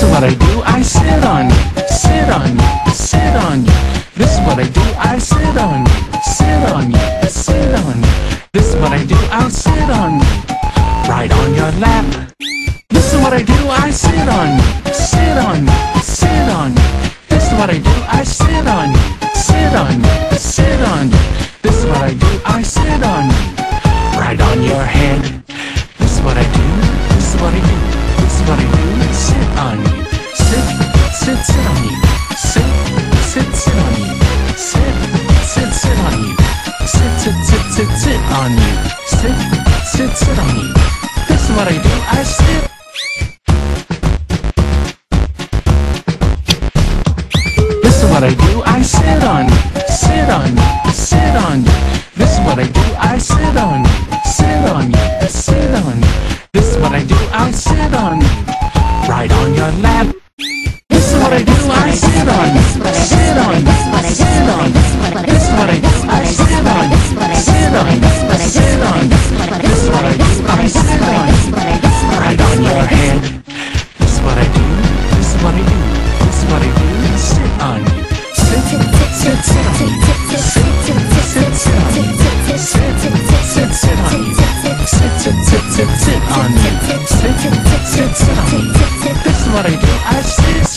is what I do, I sit on you, sit on you, sit on you. This is what I do, I sit on you, sit on you, sit on you. This is what I do, I sit on you, right on your lap. This is what I do, I sit on you, sit on you, sit on you. This is what I do, I sit on you, sit on you, sit on you. This is what I do, I sit on you, right on your head. This is what I do, this is what I do, this is what I do, sit on you, sit, sit, sit on you, sit, sit, sit on you, sit, sit, sit on you, sit, sit, sit, sit, sit on you, sit, sit, sit on you. This is what I do, I sit. This is what I do, I sit on you, sit on you, sit on you. This is what I do, I sit on you, sit on you, sit on you. This is what I do, I sit on you, right on your lap. This is what I do, I sit on you, sit on you, sit on you. This is what I do, I sit on you, sit on you, sit on you. This is what I do, I sit on you, right on your head. This is what I do, this is what I do, this is what I do, sit on you, sit, sit, sit on you, sit, sit, sit on you, sit, sit, sit on you, sit, sit, sit on you, sit, sit, sit on you. This is what I do, I sit.